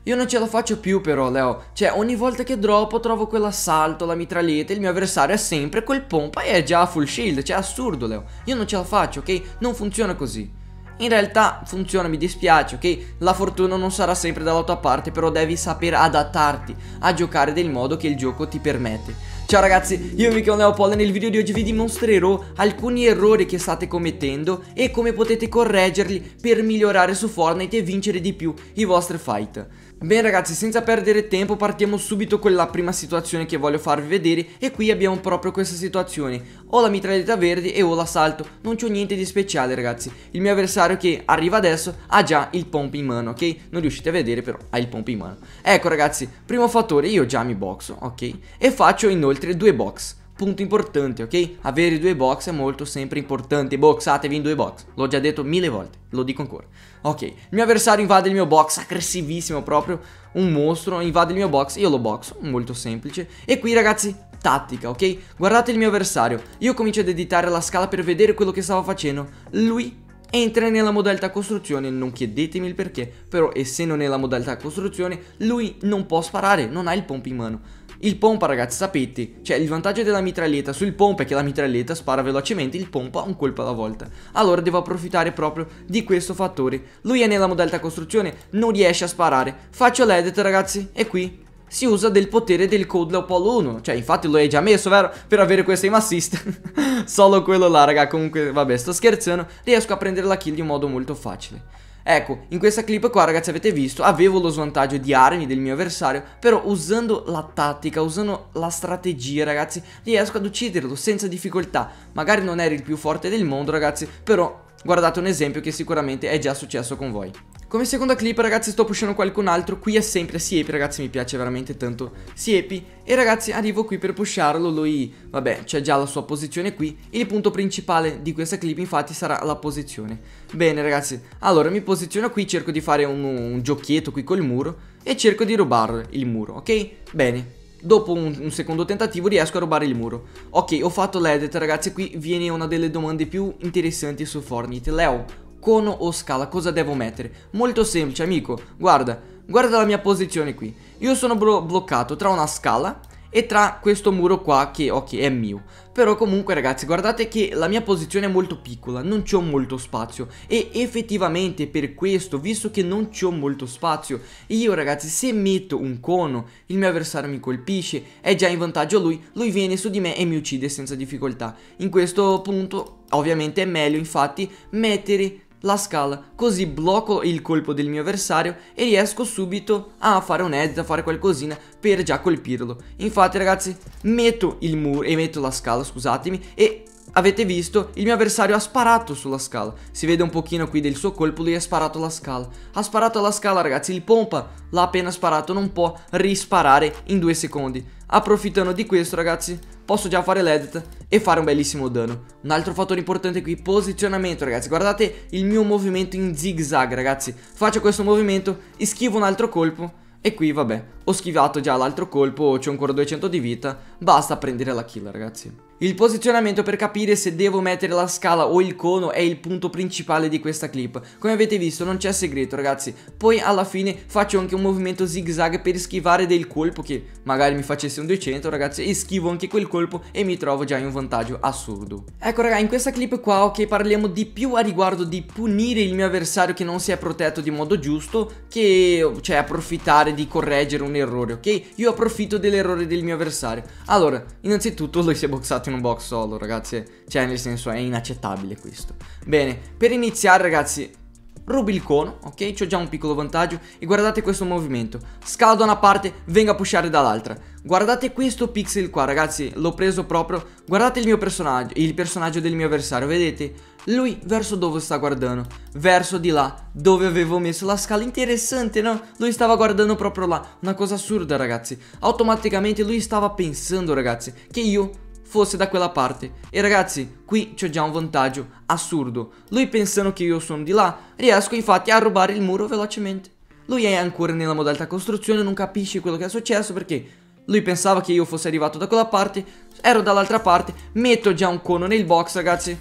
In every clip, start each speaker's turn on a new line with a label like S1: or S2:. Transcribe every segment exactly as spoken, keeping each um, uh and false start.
S1: Io non ce la faccio più però, Leo. Cioè, ogni volta che droppo trovo quell'assalto, la mitraglietta, il mio avversario è sempre quel pompa e è già a full shield. Cioè, è assurdo, Leo. Io non ce la faccio, ok? Non funziona così. In realtà funziona, mi dispiace, ok? La fortuna non sarà sempre dalla tua parte, però devi saper adattarti a giocare del modo che il gioco ti permette. Ciao ragazzi, io mi chiamo Leopoldo e nel video di oggi vi dimostrerò alcuni errori che state commettendo e come potete correggerli per migliorare su Fortnite e vincere di più i vostri fight. Bene ragazzi, senza perdere tempo partiamo subito con la prima situazione che voglio farvi vedere. E qui abbiamo proprio questa situazione: ho la mitraglietta verde e ho l'assalto. Non c'ho niente di speciale ragazzi. Il mio avversario che arriva adesso ha già il pomp in mano, ok? Non riuscite a vedere però ha il pomp in mano. Ecco ragazzi, primo fattore, io già mi boxo, ok? E faccio inoltre due box. Punto importante, ok? Avere due box è molto sempre importante. Boxatevi in due box. L'ho già detto mille volte, lo dico ancora. Ok, il mio avversario invade il mio box, aggressivissimo proprio. Un mostro, invade il mio box, io lo boxo, molto semplice. E qui ragazzi, tattica, ok? Guardate il mio avversario. Io comincio ad editare la scala per vedere quello che stava facendo. Lui entra nella modalità costruzione, non chiedetemi il perché, però essendo nella modalità costruzione lui non può sparare, non ha il pomp in mano. Il pompa ragazzi, sapete, cioè il vantaggio della mitraglietta sul pompa è che la mitraglietta spara velocemente, il pompa un colpo alla volta. Allora devo approfittare proprio di questo fattore. Lui è nella modalità costruzione, non riesce a sparare. Faccio l'edit ragazzi e qui si usa del potere del code Leopoldo uno. Cioè infatti lo hai già messo, vero? Per avere questo aim assist. Solo quello là raga, comunque vabbè sto scherzando. Riesco a prendere la kill di un modo molto facile. Ecco, in questa clip qua ragazzi avete visto, avevo lo svantaggio di armi del mio avversario, però usando la tattica, usando la strategia ragazzi, riesco ad ucciderlo senza difficoltà. Magari non ero il più forte del mondo ragazzi, però guardate un esempio che sicuramente è già successo con voi. Come seconda clip ragazzi sto pushando qualcun altro. Qui è sempre Siepi ragazzi, mi piace veramente tanto Siepi. E ragazzi arrivo qui per pusharlo. Lui vabbè c'è già la sua posizione qui. Il punto principale di questa clip infatti sarà la posizione. Bene ragazzi, allora mi posiziono qui, cerco di fare un, un giochietto qui col muro e cerco di rubare il muro, ok? Bene. Dopo un, un secondo tentativo riesco a rubare il muro. Ok, ho fatto l'edit ragazzi. Qui viene una delle domande più interessanti su Fortnite. Leo, cono o scala, cosa devo mettere? Molto semplice amico, guarda, guarda la mia posizione qui. Io sono blo bloccato tra una scala e tra questo muro qua che ok è mio. Però comunque ragazzi guardate che la mia posizione è molto piccola, non c'ho molto spazio. E effettivamente per questo, visto che non c'ho molto spazio, io ragazzi se metto un cono il mio avversario mi colpisce, è già in vantaggio lui. Lui viene su di me e mi uccide senza difficoltà. In questo punto ovviamente è meglio infatti mettere la scala, così blocco il colpo del mio avversario e riesco subito a fare un edit, a fare qualcosina per già colpirlo. Infatti ragazzi metto il muro e metto la scala, scusatemi, e avete visto il mio avversario ha sparato sulla scala. Si vede un pochino qui del suo colpo, lui ha sparato la scala. Ha sparato la scala ragazzi, il pompa l'ha appena sparato, non può risparare in due secondi. Approfittando di questo ragazzi posso già fare l'edit e fare un bellissimo danno. Un altro fattore importante qui, posizionamento ragazzi. Guardate il mio movimento in zigzag ragazzi. Faccio questo movimento, schivo un altro colpo e qui vabbè, ho schivato già l'altro colpo, c'ho ancora duecento di vita. Basta prendere la kill ragazzi. Il posizionamento per capire se devo mettere la scala o il cono è il punto principale di questa clip. Come avete visto non c'è segreto ragazzi. Poi alla fine faccio anche un movimento zigzag per schivare del colpo che magari mi facesse un duecento ragazzi. E schivo anche quel colpo e mi trovo già in un vantaggio assurdo. Ecco ragazzi, in questa clip qua ok parliamo di più a riguardo di punire il mio avversario che non si è protetto di modo giusto, che cioè approfittare di correggere un errore, ok? Io approfitto dell'errore del mio avversario. Allora innanzitutto lui si è boxato in un box solo ragazzi, cioè nel senso è inaccettabile questo. Bene, per iniziare ragazzi rubi il cono, ok? C'ho già un piccolo vantaggio e guardate questo movimento. Scala da una parte, venga a pushare dall'altra. Guardate questo pixel qua ragazzi, l'ho preso proprio. Guardate il mio personaggio, il personaggio del mio avversario, vedete? Lui verso dove sta guardando? Verso di là, dove avevo messo la scala. Interessante, no? Lui stava guardando proprio là. Una cosa assurda ragazzi. Automaticamente lui stava pensando ragazzi che io fosse da quella parte. E ragazzi, qui c'ho già un vantaggio assurdo. Lui pensando che io sono di là, riesco infatti a rubare il muro velocemente. Lui è ancora nella modalità costruzione, non capisce quello che è successo perché lui pensava che io fossi arrivato da quella parte, ero dall'altra parte, metto già un cono nel box ragazzi.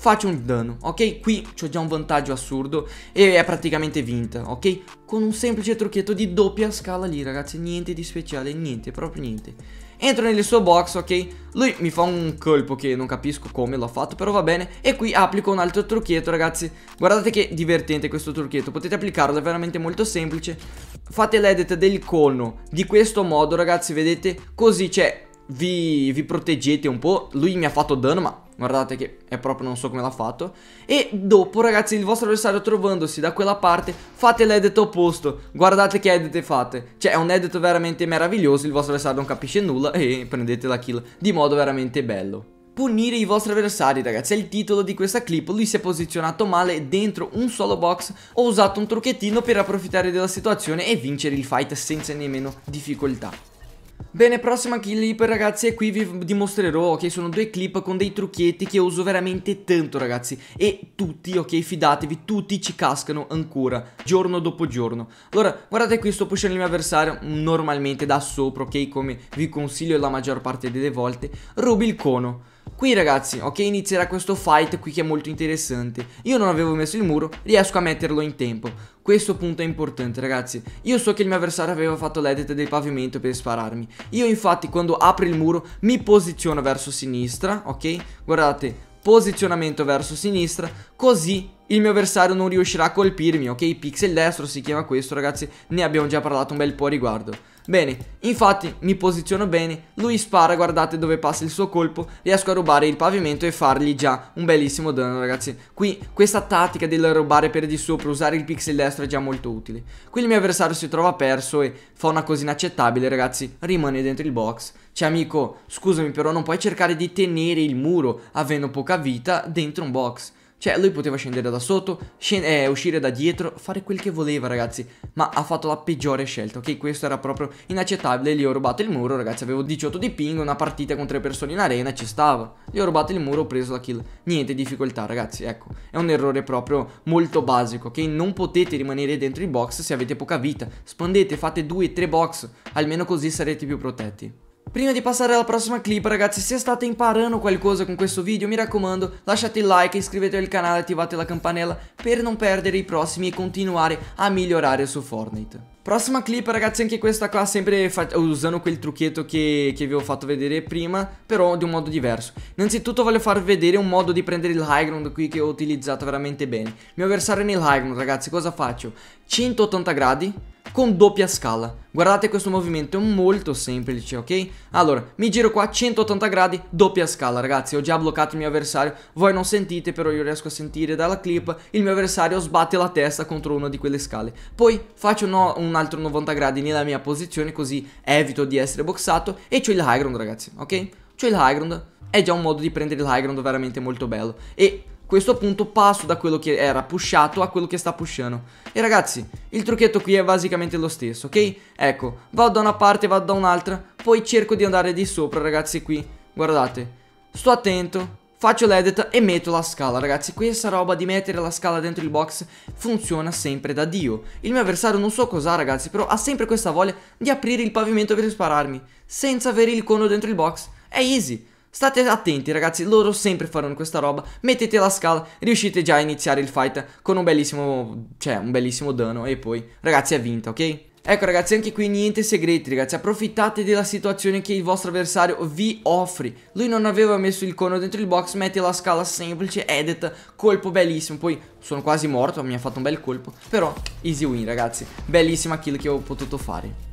S1: faccio un danno, ok? Qui ho già un vantaggio assurdo e è praticamente vinta, ok? Con un semplice trucchetto di doppia scala lì, ragazzi, niente di speciale, niente, proprio niente. Entro nel suo box, ok? Lui mi fa un colpo che non capisco come l'ha fatto, però va bene. E qui applico un altro trucchetto, ragazzi. Guardate che divertente questo trucchetto, potete applicarlo, è veramente molto semplice. Fate l'edit del cono di questo modo, ragazzi, vedete? Così, cioè, vi, vi proteggete un po'. Lui mi ha fatto danno, ma guardate che è proprio, non so come l'ha fatto. E dopo, ragazzi, il vostro avversario trovandosi da quella parte, fate l'edit opposto. Guardate che edit fate. Cioè è un edit veramente meraviglioso. Il vostro avversario non capisce nulla e prendete la kill di modo veramente bello. Punire i vostri avversari, ragazzi, è il titolo di questa clip. Lui si è posizionato male dentro un solo box. Ho usato un trucchettino per approfittare della situazione e vincere il fight senza nemmeno difficoltà. Bene, prossima clip, ragazzi, e qui vi dimostrerò, ok, sono due clip con dei trucchetti che uso veramente tanto, ragazzi. E tutti, ok, fidatevi, tutti ci cascano ancora, giorno dopo giorno. Allora, guardate qui, sto pushando il mio avversario normalmente da sopra, ok, come vi consiglio la maggior parte delle volte. Rubi il cono. Qui, ragazzi, ok, inizierà questo fight qui che è molto interessante. Io non avevo messo il muro, riesco a metterlo in tempo. Questo punto è importante, ragazzi. Io so che il mio avversario aveva fatto l'edit del pavimento per spararmi. Io infatti quando apro il muro mi posiziono verso sinistra, ok? Guardate, posizionamento verso sinistra, così il mio avversario non riuscirà a colpirmi, ok? Pixel destro si chiama questo, ragazzi. Ne abbiamo già parlato un bel po' a riguardo. Bene, infatti mi posiziono bene, lui spara, guardate dove passa il suo colpo, riesco a rubare il pavimento e fargli già un bellissimo danno, ragazzi. Qui questa tattica del rubare per di sopra, usare il pixel destro è già molto utile. Qui il mio avversario si trova perso e fa una cosa inaccettabile, ragazzi, rimane dentro il box. Cioè amico, scusami, però non puoi cercare di tenere il muro avendo poca vita dentro un box. Cioè lui poteva scendere da sotto, eh, uscire da dietro, fare quel che voleva, ragazzi. Ma ha fatto la peggiore scelta, ok? Questo era proprio inaccettabile. Gli ho rubato il muro, ragazzi. Avevo diciotto di ping, una partita con tre persone in arena, ci stava. Gli ho rubato il muro, ho preso la kill. Niente difficoltà, ragazzi, ecco. È un errore proprio molto basico, ok? Non potete rimanere dentro il box se avete poca vita. Spandete, fate due tre box. Almeno così sarete più protetti. Prima di passare alla prossima clip, ragazzi, se state imparando qualcosa con questo video, mi raccomando, lasciate il like, iscrivetevi al canale e attivate la campanella per non perdere i prossimi e continuare a migliorare su Fortnite. Prossima clip, ragazzi, anche questa qua, sempre usando quel trucchetto che, che vi ho fatto vedere prima, però di un modo diverso. Innanzitutto voglio farvi vedere un modo di prendere il high ground qui che ho utilizzato veramente bene. Il mio avversario nel high ground, ragazzi, cosa faccio? centottanta gradi con doppia scala. Guardate questo movimento, è molto semplice, ok? Allora, mi giro qua, centottanta gradi, doppia scala, ragazzi. Ho già bloccato il mio avversario. Voi non sentite, però io riesco a sentire dalla clip. Il mio avversario sbatte la testa contro una di quelle scale. Poi faccio no, un altro novanta gradi nella mia posizione, così evito di essere boxato. E c'ho il high ground, ragazzi, ok? C'ho il high ground. È già un modo di prendere il high ground veramente molto bello. E a questo punto passo da quello che era pushato a quello che sta pushando. E ragazzi, il trucchetto qui è basicamente lo stesso, ok? Ecco, vado da una parte, vado da un'altra, poi cerco di andare di sopra, ragazzi, qui. Guardate, sto attento, faccio l'edit e metto la scala, ragazzi. Questa roba di mettere la scala dentro il box funziona sempre da Dio. Il mio avversario non so cos'ha, ragazzi, però ha sempre questa voglia di aprire il pavimento per spararmi senza avere il cono dentro il box. È easy. State attenti, ragazzi, loro sempre faranno questa roba. Mettete la scala, riuscite già a iniziare il fight con un bellissimo, cioè un bellissimo danno. E poi, ragazzi, è vinta, ok? Ecco, ragazzi, anche qui niente segreti, ragazzi. Approfittate della situazione che il vostro avversario vi offre. Lui non aveva messo il cono dentro il box, mette la scala semplice, edit, colpo bellissimo. Poi sono quasi morto, mi ha fatto un bel colpo. Però, easy win, ragazzi. Bellissima kill che ho potuto fare.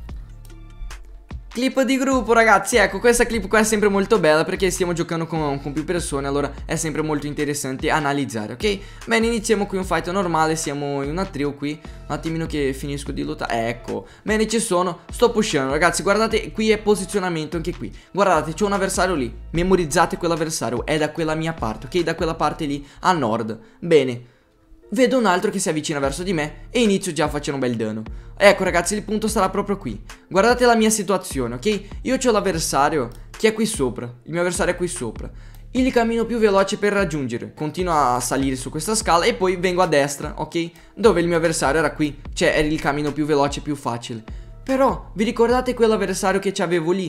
S1: Clip di gruppo, ragazzi, ecco, questa clip qua è sempre molto bella perché stiamo giocando con, con più persone, allora è sempre molto interessante analizzare, ok? Bene, iniziamo qui un fight normale, siamo in una trio qui, un attimino che finisco di lottare, ecco, bene, ci sono, sto pushando, ragazzi, guardate, qui è posizionamento anche qui, guardate, c'è un avversario lì, memorizzate quell'avversario, è da quella mia parte, ok? Da quella parte lì, a nord, bene. Vedo un altro che si avvicina verso di me e inizio già a fare un bel danno. Ecco, ragazzi, il punto sarà proprio qui. Guardate la mia situazione, ok? Io ho l'avversario che è qui sopra. Il mio avversario è qui sopra. Il cammino più veloce per raggiungere. Continuo a salire su questa scala e poi vengo a destra, ok? Dove il mio avversario era qui. Cioè, era il cammino più veloce, più facile. Però, vi ricordate quell'avversario che ci avevo lì?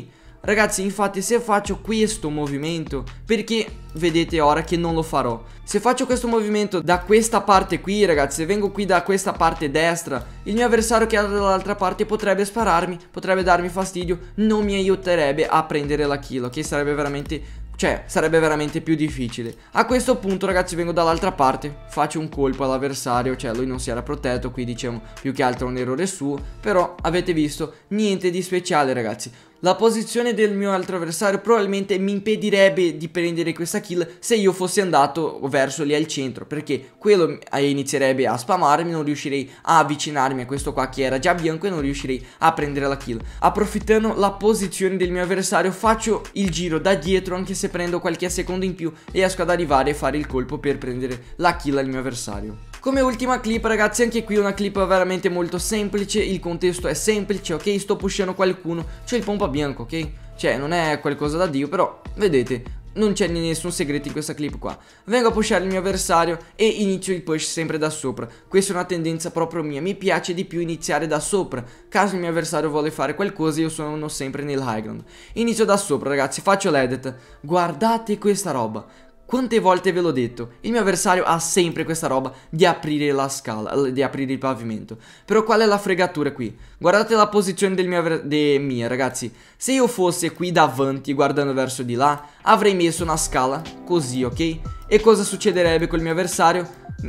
S1: Ragazzi, infatti, se faccio questo movimento, perché vedete ora che non lo farò, se faccio questo movimento da questa parte qui, ragazzi, se vengo qui da questa parte destra, il mio avversario che è dall'altra parte potrebbe spararmi, potrebbe darmi fastidio, non mi aiuterebbe a prendere la kill, che sarebbe veramente... Cioè, sarebbe veramente più difficile. A questo punto, ragazzi, vengo dall'altra parte, faccio un colpo all'avversario. Cioè, lui non si era protetto, qui diciamo più che altro un errore suo. Però, avete visto, niente di speciale, ragazzi. La posizione del mio altro avversario probabilmente mi impedirebbe di prendere questa kill se io fossi andato verso lì al centro, perché quello inizierebbe a spammarmi, non riuscirei a avvicinarmi a questo qua che era già bianco e non riuscirei a prendere la kill. Approfittando la posizione del mio avversario faccio il giro da dietro, anche se prendo qualche secondo in più, e riesco ad arrivare e fare il colpo per prendere la kill al mio avversario. Come ultima clip, ragazzi, anche qui una clip veramente molto semplice, il contesto è semplice, ok? Sto pushando qualcuno, c'è il pompa bianco, ok? Cioè, non è qualcosa da Dio, però, vedete, non c'è nessun segreto in questa clip qua. Vengo a pushare il mio avversario e inizio il push sempre da sopra. Questa è una tendenza proprio mia, mi piace di più iniziare da sopra. Caso il mio avversario vuole fare qualcosa, io sono sempre nel high ground. Inizio da sopra, ragazzi, faccio l'edit. Guardate questa roba. Quante volte ve l'ho detto, il mio avversario ha sempre questa roba di aprire la scala, di aprire il pavimento. Però qual è la fregatura qui? Guardate la posizione del mio de mia, ragazzi. Se io fossi qui davanti guardando verso di là, avrei messo una scala così, ok? E cosa succederebbe col mio avversario?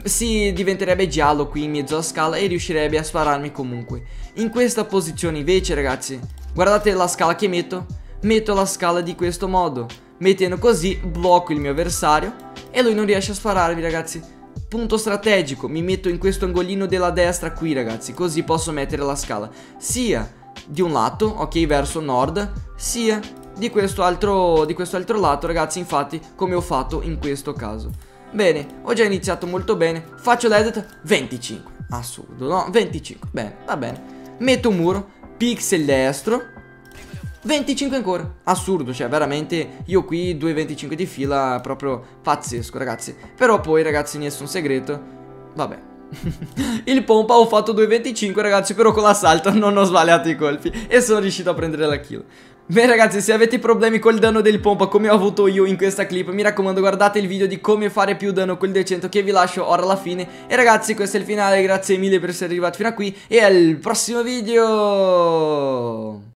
S1: Si diventerebbe giallo qui in mezzo alla scala e riuscirebbe a spararmi comunque. In questa posizione invece, ragazzi, guardate la scala che metto. Metto la scala di questo modo. Mettendo così blocco il mio avversario e lui non riesce a spararmi, ragazzi. Punto strategico, mi metto in questo angolino della destra qui, ragazzi, così posso mettere la scala sia di un lato, ok, verso nord, sia di questo altro, di questo altro lato, ragazzi, infatti, come ho fatto in questo caso. Bene, ho già iniziato molto bene. Faccio l'edit, venticinque, assurdo, no? venticinque, bene, va bene. Metto un muro, pixel destro, venticinque ancora, assurdo, cioè veramente io qui due venticinque di fila, proprio pazzesco, ragazzi. Però poi, ragazzi, nessun segreto, vabbè. Il pompa ho fatto due venticinque, ragazzi, però con l'assalto non ho sbagliato i colpi e sono riuscito a prendere la kill. Beh, ragazzi, se avete problemi col danno del pompa come ho avuto io in questa clip, mi raccomando, guardate il video di come fare più danno col duecento che vi lascio ora alla fine. E ragazzi, questo è il finale, grazie mille per essere arrivati fino a qui e al prossimo video.